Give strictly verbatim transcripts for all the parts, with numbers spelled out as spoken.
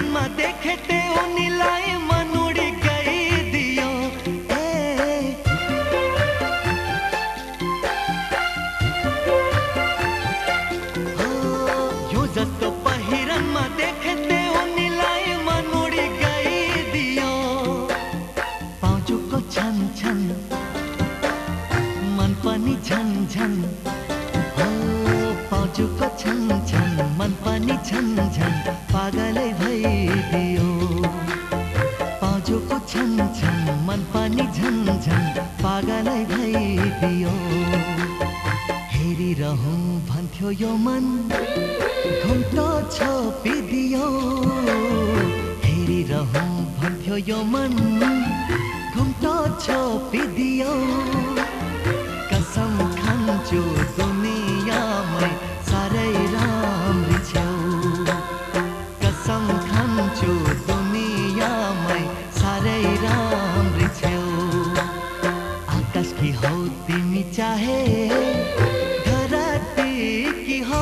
पहिरनमा देखेते उनीलाई मन उडी गइदियो ए हो यो जस्तो पहिरनमा देखेते उनीलाई मन उडी गइदियो पाउजुको छन छन मन पनि झन झन हो पाउजुको छन छन मन पनि झन झन पागलै भइदियो पाउजुको छन छन मन पनि झन झन पागलै भइदियो हेरिरहँ भन्थ्यो यो मन घुम्टो छोपिदियो हेरिरहँ भन्थ्यो यो मन घुम्टो छोपिदियो कसम खान्छु दुनियाँमै साह्रै राम्री छेउ कसम खान्छु दुनियाँमै साह्रै राम्री छेउ आकाशकी हौ तिमी चाहे धरतीकी हौ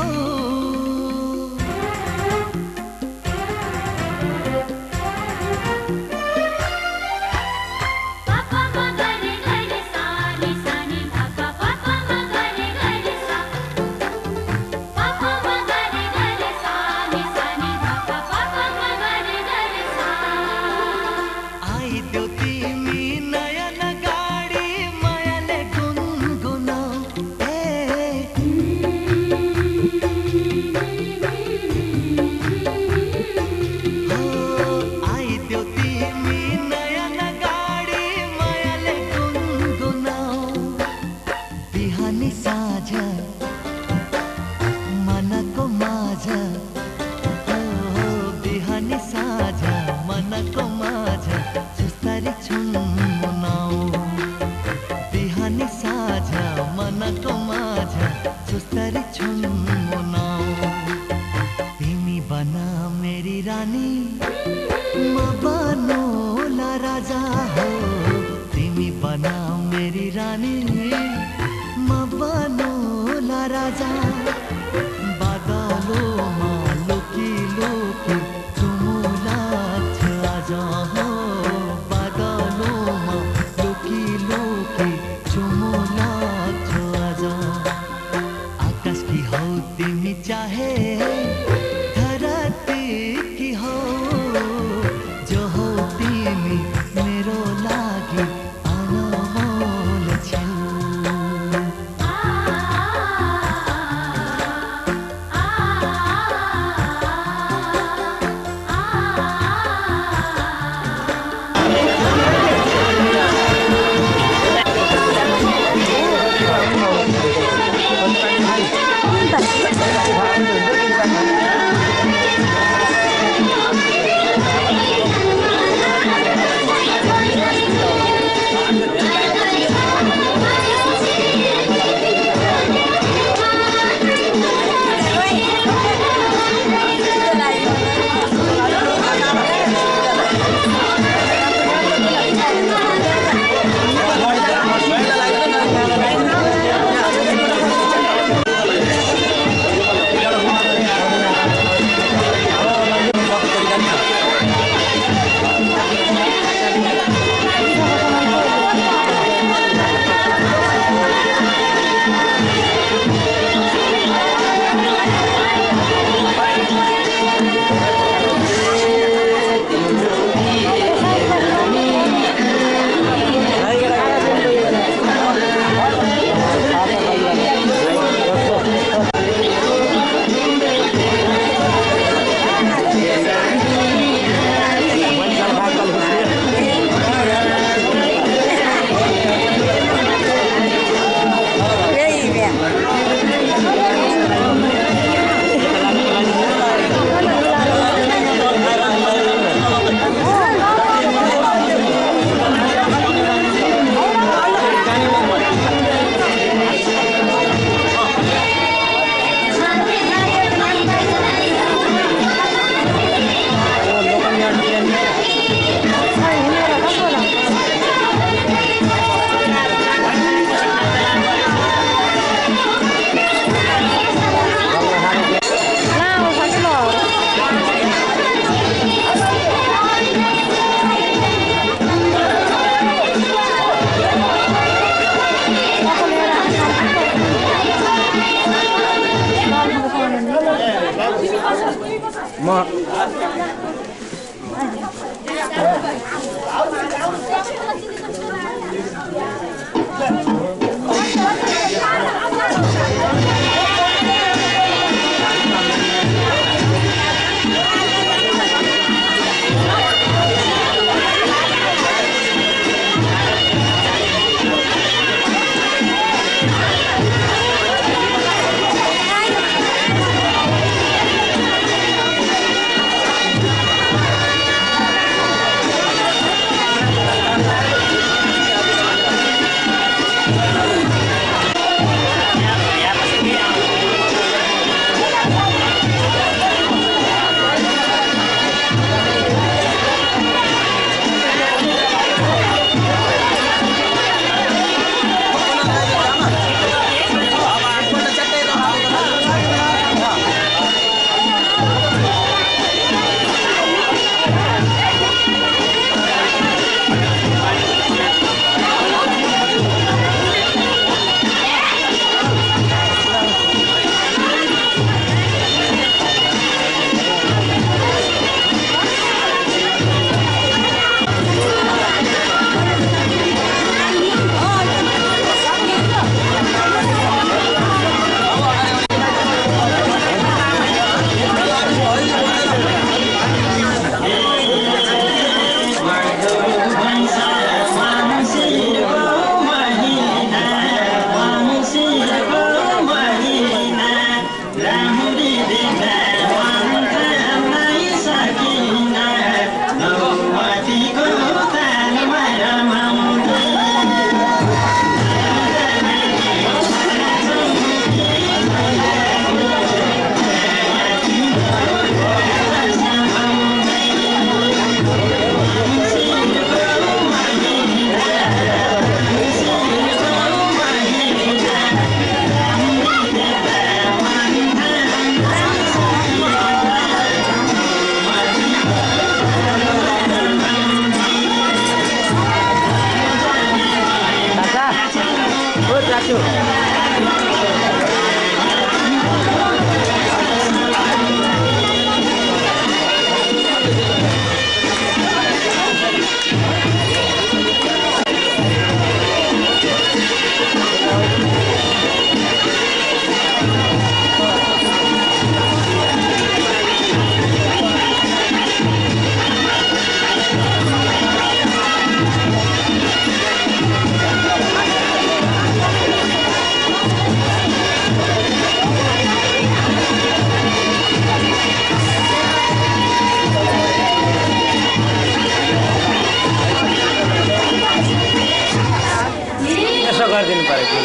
तिमी बना मेरी रानी म बनौला राजा हो तिमी बना मेरी रानी म बनौला राजा बादलोमा लुकी लुकी चुमुला आज हो बादलोमा लुकी लुकी चुमुला आज आकाशकी हौ तिमी चाहे धरतीकी हौ जो हौ तिमी मेरो लागि अनमोल छेउ आ आ आ म गरिदिनु पर्यो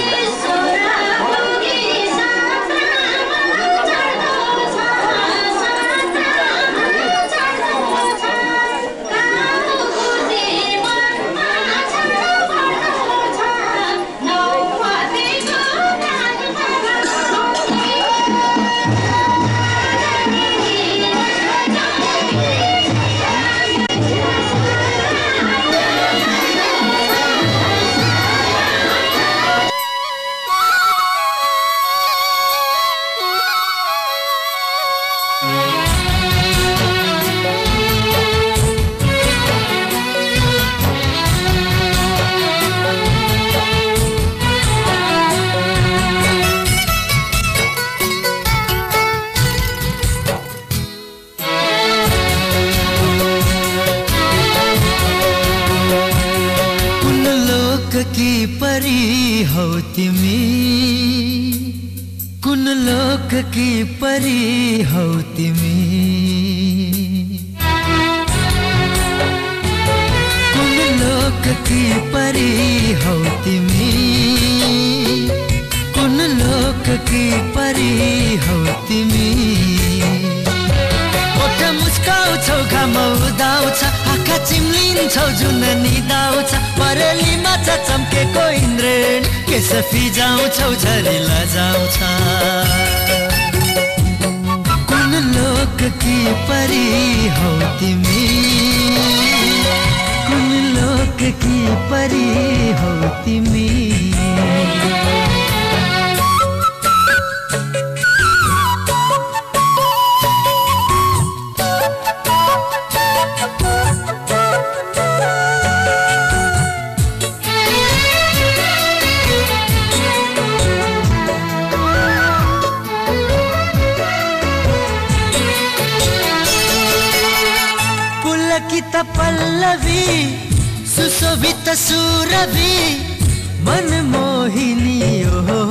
कुन लोक की परी हौ तिमी कुन लोक की परी हौ तिमी कुन लोक की परी हौ तिमी ओठ मुस्काउँछौ घाम उदाउँछ आँखा चिम्लिन्छौ जुन निदाउँछ परेलीमा चम्केको इन्द्रेण केस फिजाउँछौ झरिला जाउँछ कुन लोक की परी हौ तिमी कुन लोक की परी हौ तिमी पल्लवी सुशोभित सुरभि मनमोहिनी हो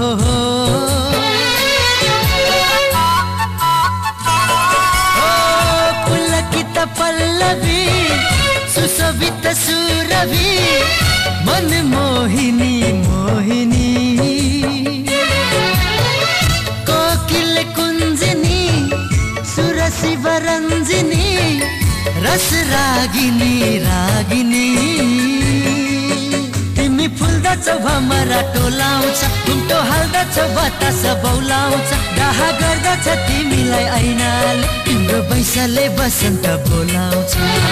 पुलकित पल्लवी सुशोभित सुरभि मनमोहिनी मोहिनी कोकिल कुञ्जिनी सुरसी वरञ्जिनी रस रागिनी रागिनी तिमी फुल्दछौ भमरा टोलाउँछ घुम्टो हाल्दछ बतास बौलाउँछ डाहा गर्दछ तिमीलाई ऐनाले तिम्रो बैसले बसन्त बोलाउँछ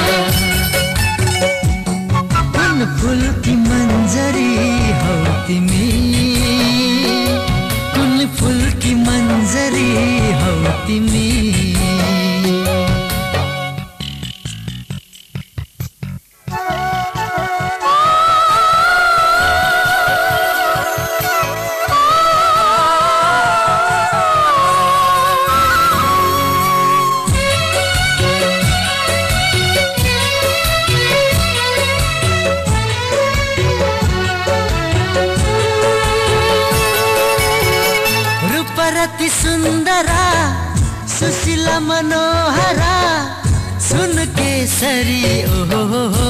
कुन फुलकी मन्जरी हौ तिमी कुन फुलकी मन्जरी हौ तिमी रति सुन्दरा सुशीला मनोहरा सुन केसरी ओहो हो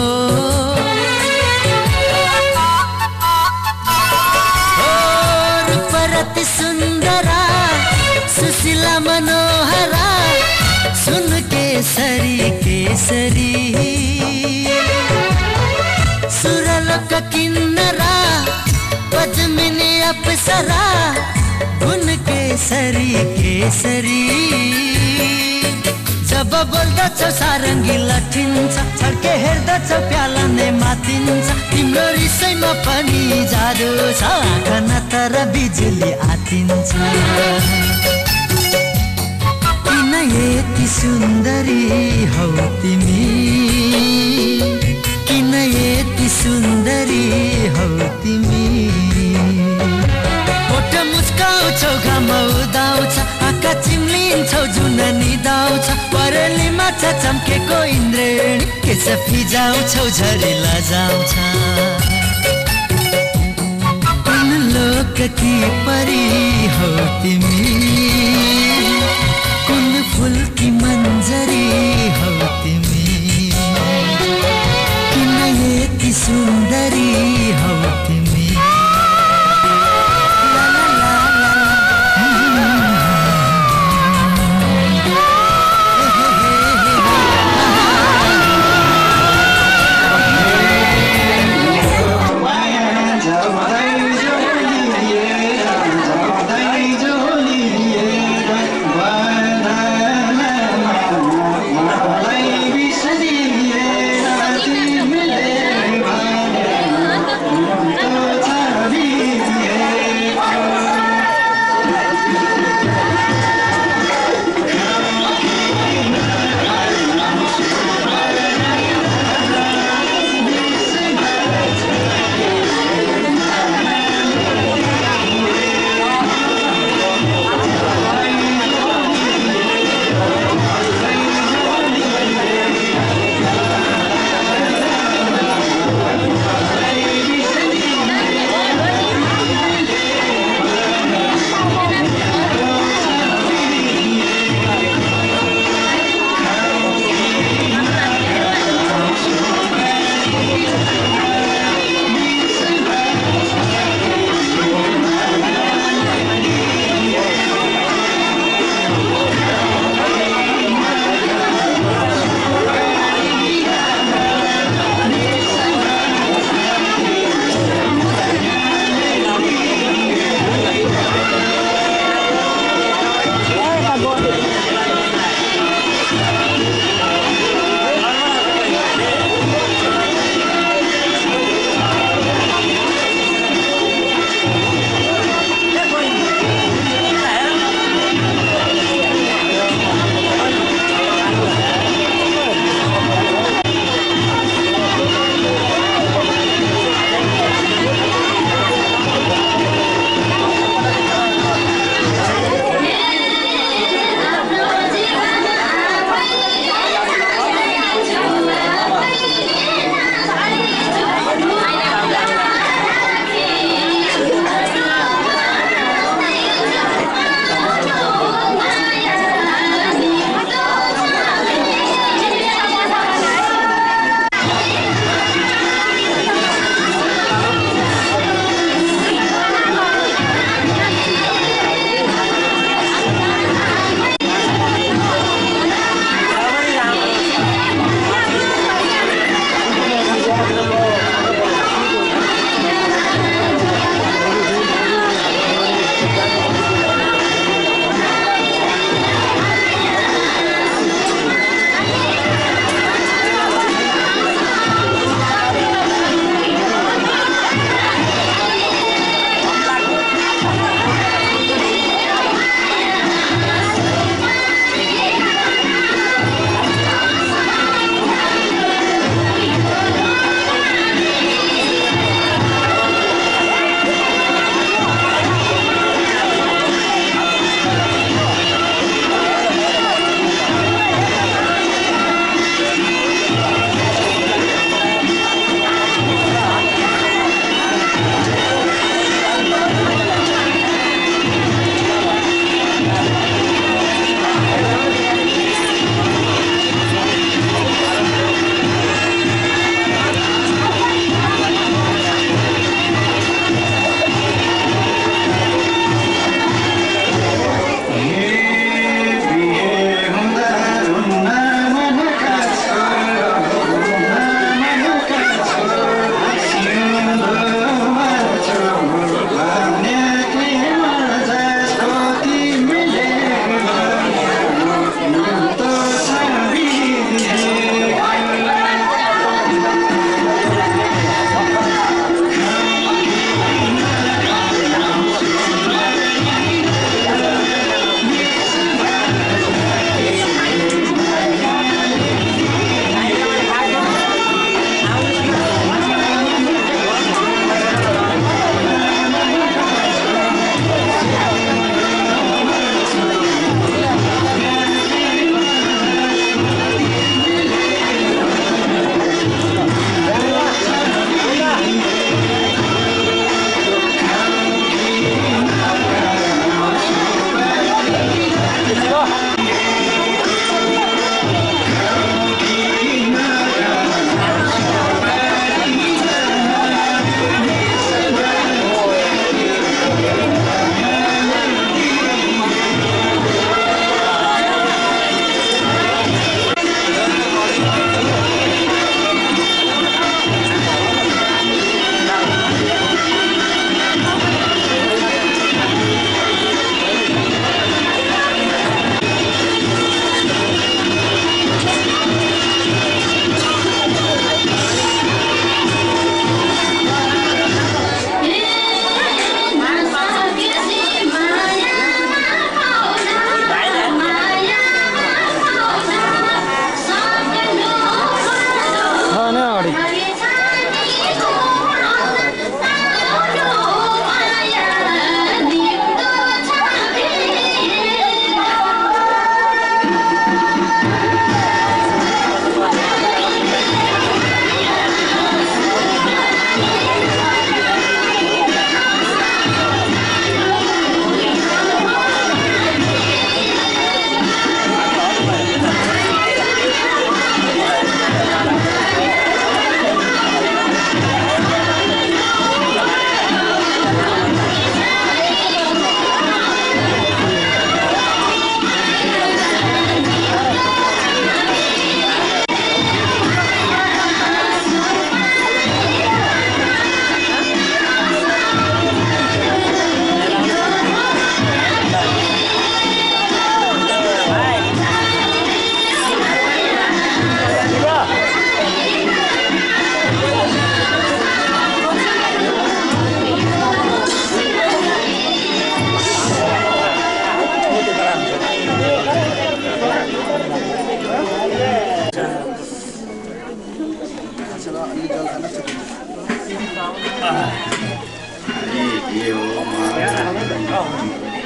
रूपरति सुन्दरा सुशीला मनोहरा सुन केसरी केसरी सुरलोक किन्नरा पद्मिनी अप्सरा उन केसरी केसरी जब बोल्दछौ सारङ्गी लठिन्छ छड्के हेर्दछौ प्याला नै मातिन्छ तिम्रो रिसैमा पनि जादु छ आँखा नतर बिजुली आतिन्छ किन यति सुन्दरी हौ तिमी किन यति सुन्दरी हौ तिमी मुस्काउँछौ घाम उदाउँछ आँखा चिम्लिन्छौ जुन निदाउँछ परेलीमा छ चम्केको इन्द्रेणी केस फिजाउँछौ झरी लजाउँछ कुन लोककी परी हौ तिमी कुन फुलकी मन्जरी हौ तिमी किन यति सुन्दरी हौ तिमी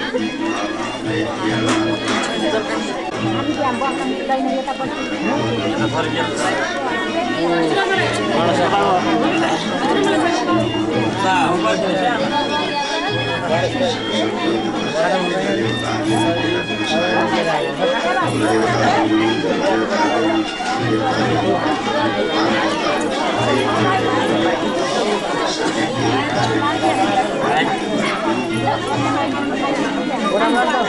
Orang